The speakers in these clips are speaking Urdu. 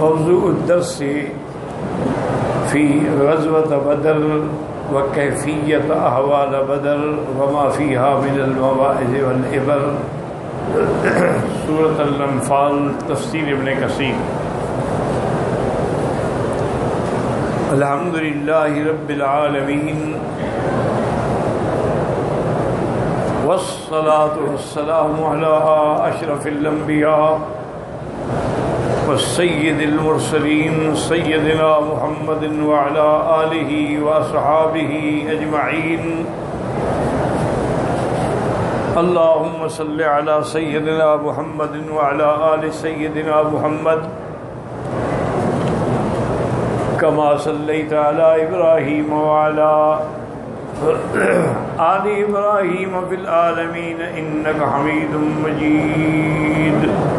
موضوع الدرس في غزوة بدر وكيفية أحوال بدر وما فيها من المواعظ والعبر. سورة الانفال، تفسیر ابن کثیر. الحمد لله رب العالمين والصلاة والسلام على أشرف الأنبياء والسيد المرسلين سيدنا محمد وعلى آله وأصحابه أجمعين. اللهم صل على سيدنا محمد وعلى آل سيدنا محمد كما صليت على إبراهيم وعلى آل إبراهيم في العالمين إنك حميد مجيد.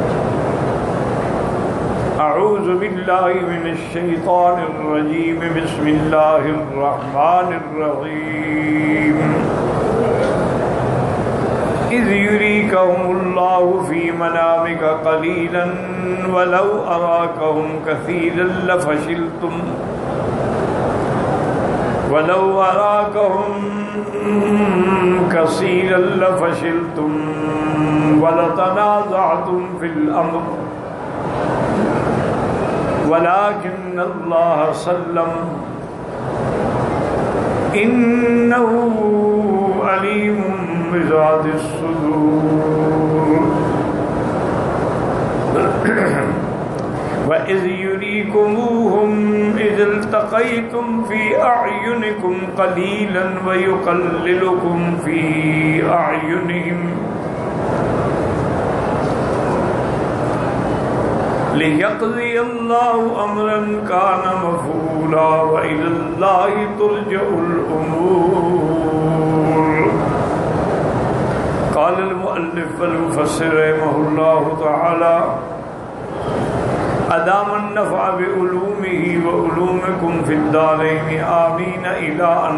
أعوذ بالله من الشيطان الرجيم. بسم الله الرحمن الرحيم. إذ يريكهم الله في منامك قليلا ولو أراكهم كثيرا لفشلتم ولتنازعتم في الأمر ولكن الله سلم إنه عليم بذات الصدور. وَإِذْ يُرِيكُمُوهُمْ إِذِ الْتَقَيْتُمْ فِي أَعْيُنِكُمْ قَلِيلًا وَيُقَلِّلُكُمْ فِي أَعْيُنِهِمْ لِيَقْضِيَ اللَّهُ أَمْرًا كَانَ مَفْعُولًا وَإِلَى اللَّهِ تُرْجَعُ الْأُمُورُ. قال المؤلف والمفسر رحمه الله تعالى: أدام النفع بعلومه وعلومكم في الدارين آمين إلى أن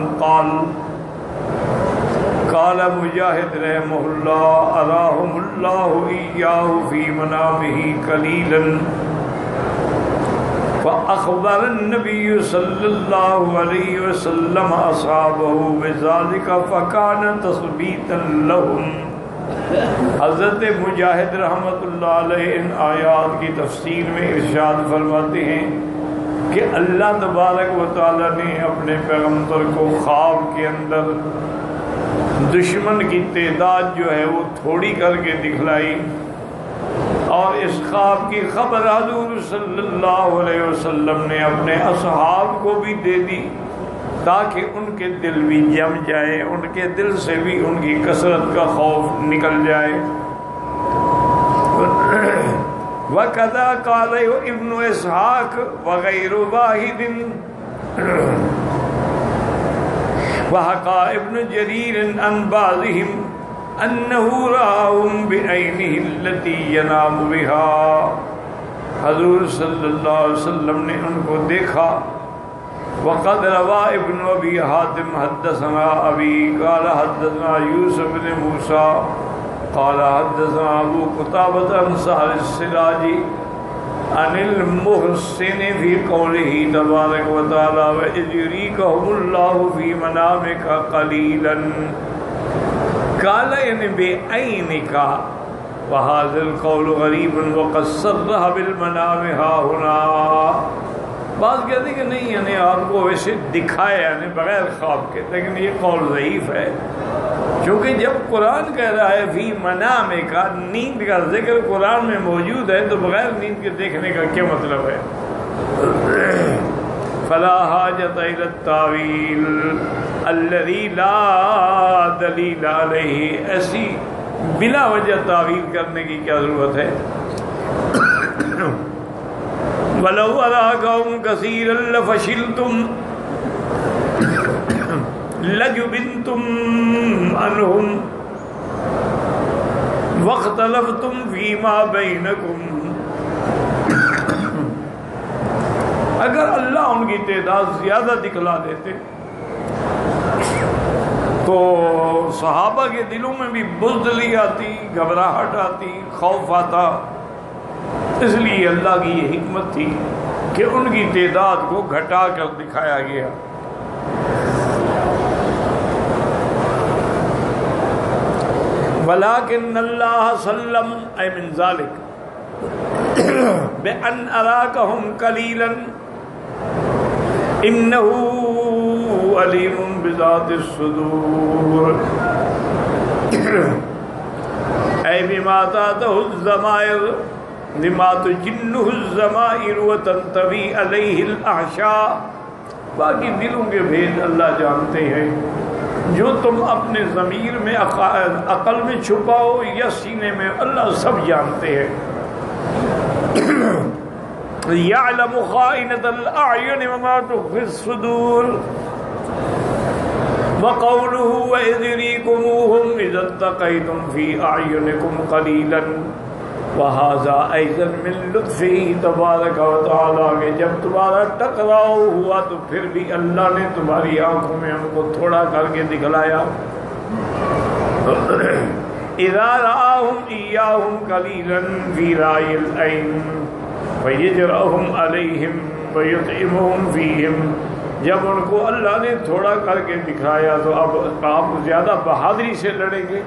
قال مجاہد رحمه الله: أراهم الله إياه في منامه قليلا فأخبر النبي صلى الله عليه وسلم أصحابه بذلك فكان تثبيتا لهم. حضرت مجاہد رحمۃ اللہ علیہ ان آیات کی تفسیر میں ارشاد فرماتے ہیں کہ اللہ تبارک و تعالی نے اپنے پیغمبر کو خواب کے اندر دشمن کی تعداد جو ہے وہ تھوڑی کر کے دکھلائی، اور اس خواب کی خبر حضور صلی اللہ علیہ وسلم نے اپنے اصحاب کو بھی دے دی تاکہ ان کے دل بھی جم جائے، ان کے دل سے بھی ان کی کثرت کا خوف نکل جائے. وَكَذَا قَالَ ابن اسحاق وغير واحد. وحكى ابن جرير عن بعضهم أنه رآهم بعينه التي ينام بها. حضور صلی اللہ علیہ وسلم نے ان کو دیکھا. وقد روى ابن ابي حاتم حدثنا ابي قال حدثنا يوسف بن موسى قال حدثنا ابو قتابة عن سهل السراجي عن المحسن في قوله تبارك وتعالى: وإذ يريكهم الله في منامك قليلا. قال يعني بعينك، وهذا القول غريب وقد صرح بالمنام ها هنا. بعض کہتے ہیں کہ نہیں، یعنی آپ کو ویسے دکھایا یعنی بغیر خواب کے، لیکن یہ قول ضعیف ہے، کیونکہ جب قرآن کہہ رہا ہے فی منام کا، نیند کا ذکر قرآن میں موجود ہے، تو بغیر نیند کے دیکھنے کا کیا مطلب ہے؟ فلا حاجت الی التاویل الذی لا دلیل علیہ. ایسی بلا وجہ تعویل کرنے کی کیا ضرورت ہے؟ وَلَوْ أَرَاكَهُمْ كَثِيرًا لَفَشِلْتُمْ لَجُبِنْتُمْ عَنْهُمْ وَاخْتَلَفْتُمْ فِي مَا بَيْنَكُمْ. اگر اللہ ان کی تعداد زیادہ دکھلا دیتے تو صحابہ کے دلوں میں بھی بزدلی آتی، گھبراہٹ آتی، خوف آتا. اس لیے اللہ کی یہ حکمت تھی کہ ان کی تعداد کو گھٹا کر دکھایا گیا۔ وَلَٰكِنَّ اللَّهَ سَلَّمَ أَيْ مِن ذَلِكَ بِأَنْ أَرَاكَهُمْ قَلِيلًا إِنَّهُ عَلِيمٌ بِذَاتِ الصُّدُورِ أي بما تاته الضمائر لما تجنه الضمائر وتنطوي عليه الأحشاء۔ باقی دلوں کے بھید اللہ جانتے ہیں، جو تم اپنے ضمیر میں عقل میں چھپاؤ یا سینے میں، اللہ سب جانتے ہیں۔ يعلم خائنة الأعين وما تخفي الصدور۔ وقوله وإذ يريكموهم إذ التقيتم في أعينكم قليلا وهذا أيضا من لطفه تبارك وتعالى کہ جب تمہارا ٹکراؤ ہوا تو پھر بھی اللہ نے تمہاری آنکھوں میں ہم کو تھوڑا کر کے دکھلایا۔ إذا رآهم إياهم قليلا في رأي العين فيجرأهم عليهم ويطعمهم فيهم۔ جب ان کو اللہ نے تھوڑا کر کے دکھایا تو اب آپ زیادہ بہادری سے لڑیں گے۔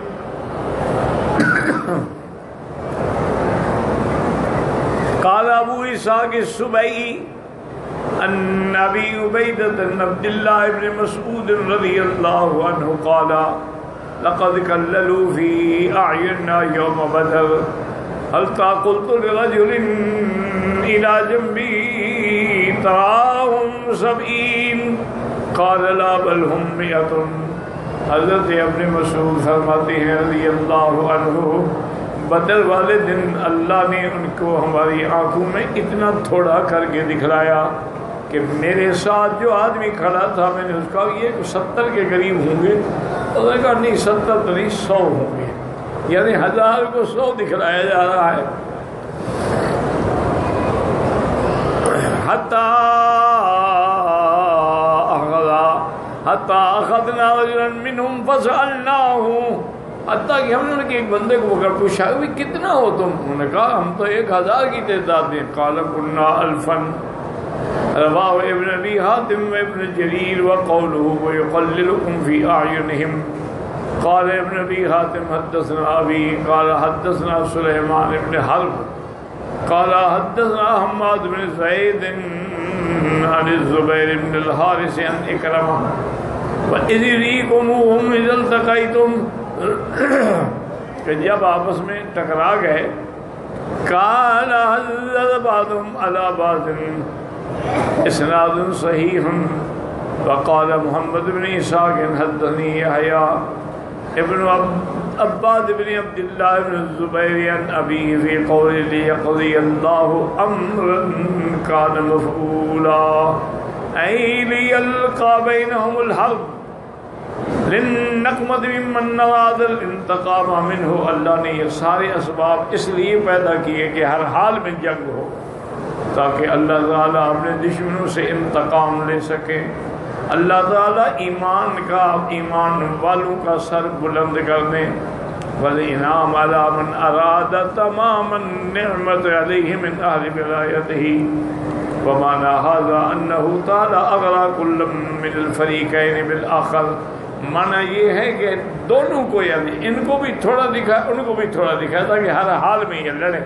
قال ابو اسحاق السبعی عن ابی عبیدۃ بن عبد اللہ بن مسعود رضی اللہ عنہ قال لقد كللوا في اعیننا یوم بدر هل قلت لرجل الى جنبی تراهم 70 قال لا بل هم 100۔ حضرت ابن مسعود فرماتے ہیں رضی اللہ عنہ، بدر والے دن اللہ نے ان کو ہماری آنکھوں میں اتنا تھوڑا کر کے دکھلایا کہ میرے ساتھ جو آدمی کھڑا تھا میں نے اس کا یہ 70 کے قریب ہوں گے، اور نے کہا نہیں 70 تو نہیں 100 ہوں گے، یعنی 1000 کو 100 دکھلایا جا رہا ہے۔ حتی اخذنا رجلا منهم فسألناه، حتیٰ کہ ہم نے ایک بندے کو پکڑ پوچھا کہ کتنا ہو تم؟ انہوں نے کہا ہم تو 1000 کی تعداد ہیں۔ قال كنا 1000۔ رواه ابن ابی حاتم و ابن جریر وقوله ويقللكم في اعینهم۔ قال ابن ابی حاتم حدثنا ابی قال حدثنا سلیمان بن حرب قال حدثنا حماد بن زید عن الزبیر بن الحارث عن اکرمہ وَإِذْ يُرِيكُمُوهُمْ إِذَا الْتَقَيْتُمْ، کہ جب آپس میں ٹکرا گئے، قال حضرت بعضهم على بعض اسناد صحیح۔ وقال محمد بن اسحاق حدثني يحيى ابن عباد بن عبد الله بن الزبير عن أبيه في قوله ليقضي الله أمرا كان مفعولا أي ليلقى بينهم الحرب للنقمة ممن أراد الانتقام منه۔ اللہ نے یہ سارے اسباب اس لیے پیدا کیے کہ ہر حال میں جنگ ہو، تاکہ اللہ تعالیٰ اپنے دشمنوں سے انتقام لے سکے۔ اللہ تعالیٰ ایمان والوں کا سر بلند کر دیں۔ وَالْإِنْعَامَ عَلَى مَنْ أَرَادَ تَمَامَ النِّعْمَةِ عَلَيْهِ مِنْ أَهْلِ وِلَایَتِهِ۔ وَمَعْنَى هَذَا أَنَّهُ تَعَالَىٰ أَغْرَىٰ كُلًّا مِنَ الْفَرِيقَيْنِ بِالْآخَرِ۔ معنی یہ ہے کہ دونوں کو، یعنی ان کو بھی تھوڑا دکھا ان کو بھی تھوڑا دکھا، تاکہ ہر حال میں یہ لڑیں۔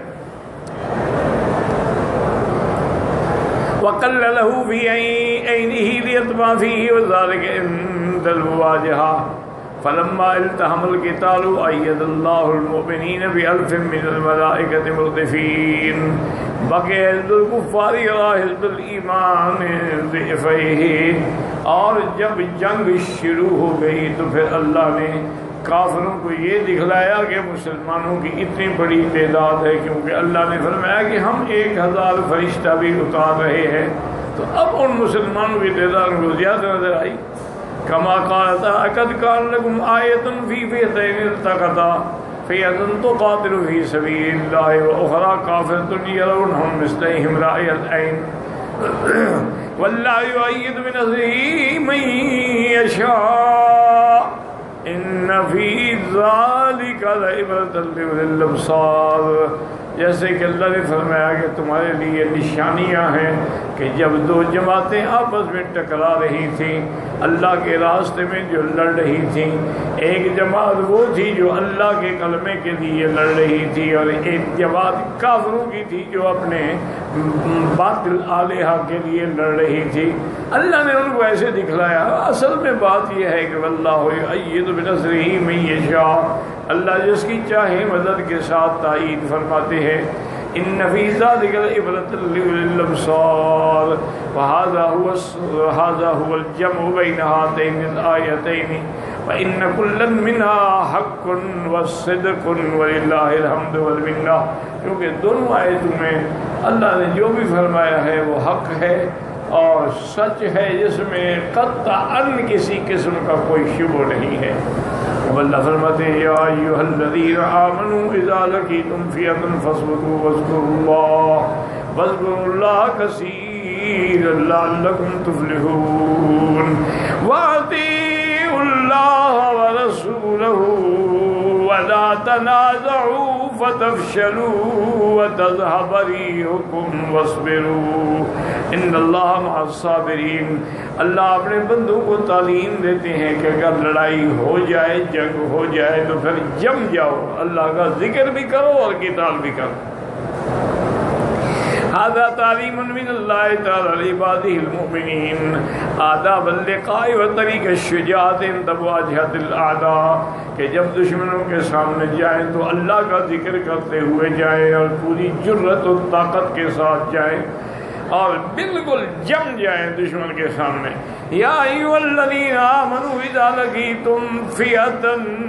وَقَلَّلَهُ فِي عَيْنِهِ لِيَطْمَعَ فِيهِ وَذَلِكَ عِندَ الْمُوَاجَهَةِ۔ فَلَمَّا الْتَحَمَ الْقِتَالُ أَيَّدَ اللَّهُ الْمُؤْمِنِينَ بِأَلْفٍ مِّنَ الْمَلَائِكَةِ مُرْدِفِينَ بَقِيَ حِزْبُ الْكُفَّارِ يَرَىٰ حِزْبَ الْإِيمَانِ ضِعْفَيْهِ۔ اور جب جنگ شروع ہو گئی تو پھر اللہ نے کافروں کو یہ دکھلایا کہ مسلمانوں کی اتنی بڑی تعداد ہے، کیونکہ اللہ نے فرمایا کہ ہم 1000 فرشتہ بھی اتار رہے ہیں، تو اب ان مسلمانوں کی تعداد کو زیادہ نظر آئی۔ کما قال قد كان لكم آیۃ فی فئتین التقطا فئۃ تقاتل فی سبیل اللہ واخری کافرۃ یرونہم مثلہم رأی العین واللہ یؤید بنصرہ من یشاء ان فی ذالک لعبرۃ لأولی الابصار، جیسے کہ اللہ نے فرمایا کہ تمہارے لیے نشانیاں ہیں کہ جب دو جماعتیں آپس میں ٹکرا رہی تھیں اللہ کے راستے میں جو لڑ رہی تھیں، ایک جماعت وہ تھی جو اللہ کے کلمے کے لیے لڑ رہی تھی، اور ایک جماعت کافروں کی تھی جو اپنے باطل الہہ کے لیے لڑ رہی تھی۔ اللہ نے ان کو ایسے دکھلایا۔ اصل میں بات یہ ہے کہ واللہ یؤید بنصرہ من یشاء، اللہ جس کی چاہے مدد کے ساتھ تائید فرماتے ہیں۔ ان فی ذلک لعبرۃ لأولی الابصار وهذا هو الجمع بین هاتین الآیتین وان کلا منها حق وصدق وللہ الحمد والمنہ، کیونکہ دونوں آیتوں میں اللہ نے جو بھی فرمایا ہے وہ حق ہے اور سچ ہے، جس میں قطعاً کسی قسم کا کوئی شبہ نہیں ہے۔ اللہ فرماتے ہیں یا ایھا الذین آمنوا اذا لقیتم فئۃ فاثبتوا واذکروا اللہ کثیرا لعلکم تفلحون واطیعوا اللہ ورسولہ ولا تنازعوا فتفشلوا وتذهب ريحكم واصبروا ان اللہ مع الصابرین۔ اللہ اپنے بندوں کو تعلیم دیتے ہیں کہ اگر لڑائی ہو جائے، جنگ ہو جائے تو پھر جم جاؤ، اللہ کا ذکر بھی کرو اور قتال بھی کرو۔ هذا تعلیم من اللہ تعالی لعباده المؤمنین آداب اللقاء وطریق الشجاعت عند مواجہۃ الاعداء، کہ جب دشمنوں کے سامنے جائیں تو اللہ کا ذکر کرتے ہوئے جائیں اور پوری جرت و طاقت کے ساتھ جائیں اور بالکل جم جائیں دشمن کے سامنے۔ یا ایھا الذین آمنوا اذا لقیتم فئۃ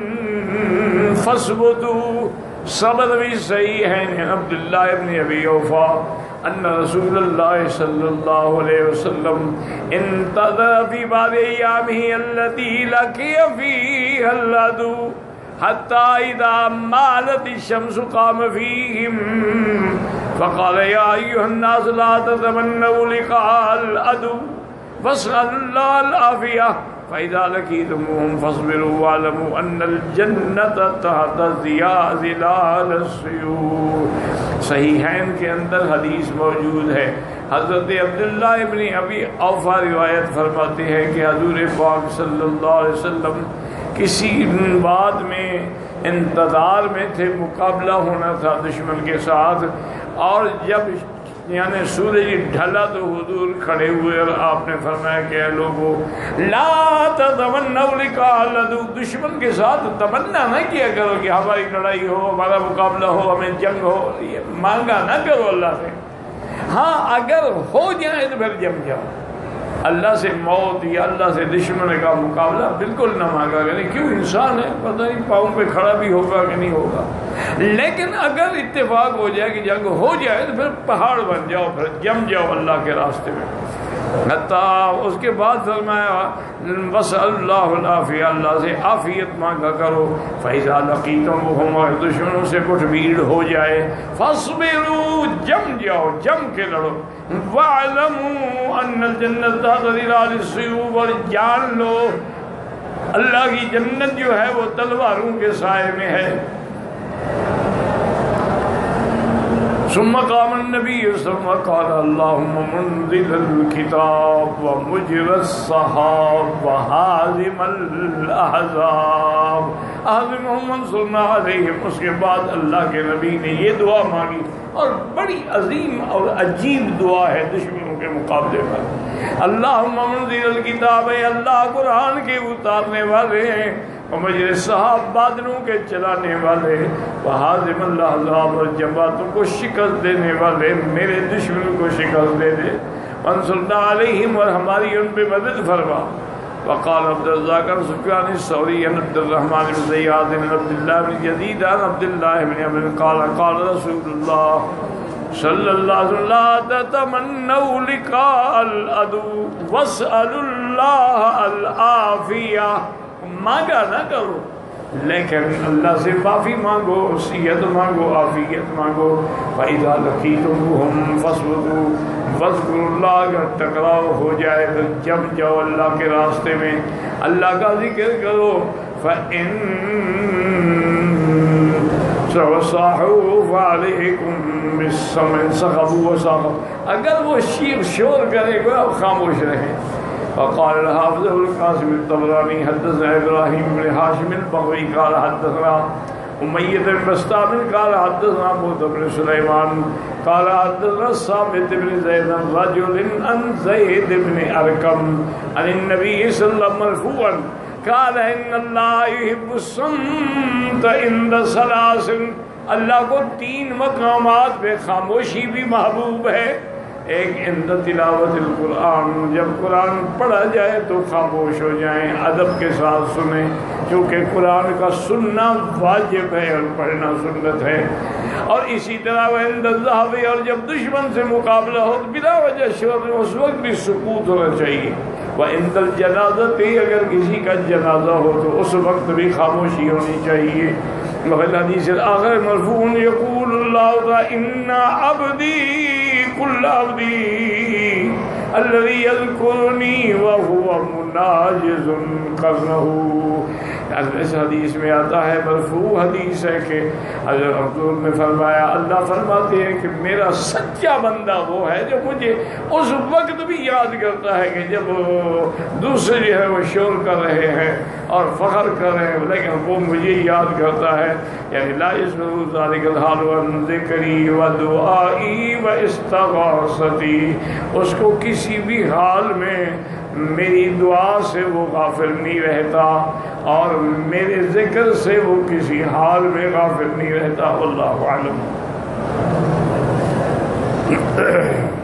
فاثبتوا، صبر بھی صحیح ہے عبداللہ ابن ابی اوفا ان رسول اللہ صلی اللہ علیہ وسلم انتظر فی بعض ایامہ التي لقی فیہا العدو حتی اذا مالت الشمس قام فیہم فقال یا ایھا الناس لا تتمنوا لقاء العدو واسألوا اللہ العافیہ فَإِذَا لَقِيتُمُوهُمْ فَاصْبِرُوا وَاعْلَمُوا أَنَّ الْجَنَّةَ تَحْتَ ظِلَالِ السُّيُوفِ۔ صحیحین کے اندر حدیث موجود ہے، حضرت عبداللہ ابن ابی اوفا روایت فرماتے ہیں کہ حضور پاک صلی اللہ علیہ وسلم کسی بات میں انتظار میں تھے، مقابلہ ہونا تھا دشمن کے ساتھ، اور جب یعنی سورج ڈھلا تو حضور کھڑے ہوئے اور آپ نے فرمایا کہ اے لوگو لا تتمنوا لقاء العدو، دشمن کے ساتھ تمنا نہ کیا کرو کہ ہماری لڑائی ہو، ہمارا مقابلہ ہو، ہمیں جنگ ہو، یہ مانگا نہ کرو اللہ سے۔ ہاں اگر ہو جائے تو پھر جم جاؤ، اللہ سے موت یا اللہ سے دشمن کا مقابلہ بالکل نہ مانگا کرے، کیوں انسان ہے، پتہ نہیں پاؤں پہ کھڑا بھی ہوگا کہ نہیں ہوگا۔ لیکن اگر اتفاق ہو جائے کہ جنگ ہو جائے تو پھر پہاڑ بن جاؤ، پھر جم جاؤ اللہ کے راستے میں۔ حتیٰ اس کے بعد فرمایا وَاسْأَلُوا اللَّهَ الْعَافِيَةَ، اللہ سے عافیت مانگا کرو۔ فَإِذَا لَقِيتُمُوهُمْ، اور دشمنوں سے کچھ بھیڑ ہو جائے، فَاصْبِرُوا، جم جاؤ، جم کے لڑو۔ وَاعْلَمُوا أَنَّ الْجَنَّةَ تَحْتَ ظِلَالِ السُّيُوفِ، اور جان لو اللہ کی جنت جو ہے وہ تلواروں کے سائے میں ہے۔ ثم قام النبي ثم قال اللهم منزل الكتاب ومجرى السحاب وهازم الاحزاب اهزمهم وانصرنا عليهم۔ اس کے بعد اللہ کے نبی نے یہ دعا مانگی، اور بڑی عظیم اور عجیب دعا ہے دشمنوں کے مقابلے پر۔ اللہم منزل الکتاب، اے اللہ قرآن کے اتارنے والے ہیں، مجھے صحاب بادلوں کے چلانے والے، وہازم الاحزاب، اور جماعتوں کو شکست دینے والے، میرے دشمنوں کو شکست دے دے، وانصرنا علیہم، اور ہماری ان پہ مدد فرما۔ وقال عبد الرزاق عن سفیان الثوری عن عبد الرحمن بن زیاد عن عبد الله بن يزيد عن عبد الله بن عمرو قال قال رسول الله صلی اللہ علیہ وسلم لا تتمنوا لقاء العدو واسألوا الله العافیہ، مانگا نہ کرو لیکن اللہ سے معافی مانگو، صحت مانگو، عافیت مانگو۔ فَإِذَا لَقِيتُمُوهُمْ فَاصْبِرُوا واذکروا اللہ، اگر ٹکراؤ ہو جائے تو جم جاؤ اللہ کے راستے میں، اللہ کا ذکر کرو۔ فإن صاحوا فعليكم بالسمع صخبوا وصاخبوا، اگر وہ شور کرے گا آپ خاموش رہیں. وقال الحافظ القاسم الطبراني حدثنا ابراهيم بن هاشم البغوي قال حدثنا أمية بن بسطام قال حدثنا موسى بن سليمان قال حدثنا ثابت بن زيد رجل عن زيد بن أرقم عن النبي صلى الله عليه وسلم مرفوعا قال إن الله يحب الصمت عند ثلاث، اللہ کو 3 مقامات پہ خاموشی بھی محبوب ہے. ایک عند تلاوت القرآن، جب قرآن پڑھا جائے تو خاموش ہو جائیں، ادب کے ساتھ سنیں، کیونکہ قرآن کا سننا واجب ہے اور پڑھنا سنت ہے. اور اسی طرح عند الذهب، اور جب دشمن سے مقابلہ ہو تو بلا وجہ شور، اس وقت بھی سکوت ہونا چاہیے. وعند الجنازہ، اگر کسی کا جنازہ ہو تو اس وقت بھی خاموشی ہونی چاہیے. وفي الحديث الآخر مرفوع يقول الله تعالى إن عبدي كل عبدي الذي يذكرني وهو مناجز قرنه. اس حدیث میں آتا ہے، مرفوع حدیث ہے کہ حضرت حضور نے فرمایا، اللہ فرماتے ہیں کہ میرا سچا بندہ وہ ہے جو مجھے اس وقت بھی یاد کرتا ہے کہ جب دوسرے جو ہے وہ شور کر رہے ہیں اور فخر کر رہے ہیں، لیکن وہ مجھے یاد کرتا ہے. یعنی لا يسمع ذلك الحال عن ذکری و دعائی و استغاثتی، اس کو کسی بھی حال میں میری دعا سے وہ غافل نہیں رہتا اور میرے ذکر سے وہ کسی حال میں غافل نہیں رہتا. اللہ اعلم.